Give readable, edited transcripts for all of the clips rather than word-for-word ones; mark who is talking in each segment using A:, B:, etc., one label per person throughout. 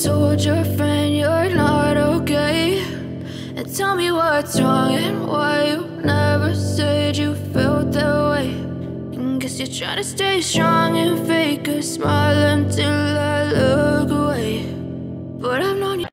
A: told your friend you're not okay, and tell me what's wrong and why you never said you felt that way. And guess you're trying to stay strong and fake a smile until I look away. But I've known you.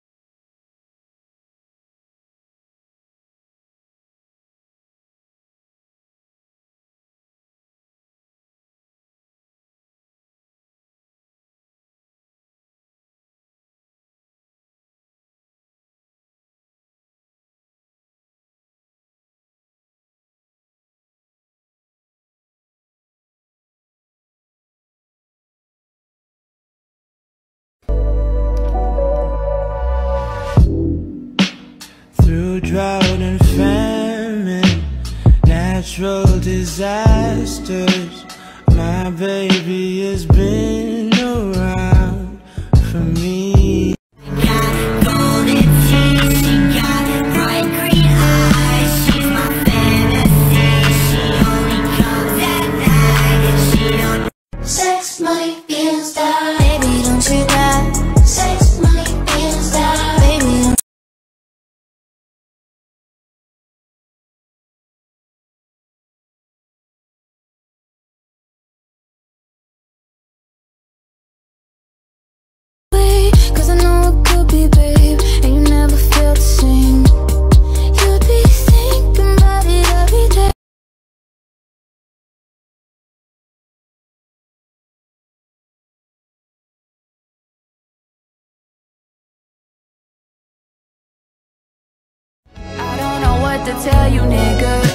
B: Through drought and famine, natural disasters, my baby has been around for me.
C: Got golden teeth, she got bright green eyes. She's my fantasy, she only comes at night. She don't. Sex, money, feelings, die. Baby, don't you die. Sex, money, feelings, die. Baby, don't.
A: Cause I know it could be, babe, and you never felt the same. You'd be thinking about it every day. I don't know what to tell you, nigga.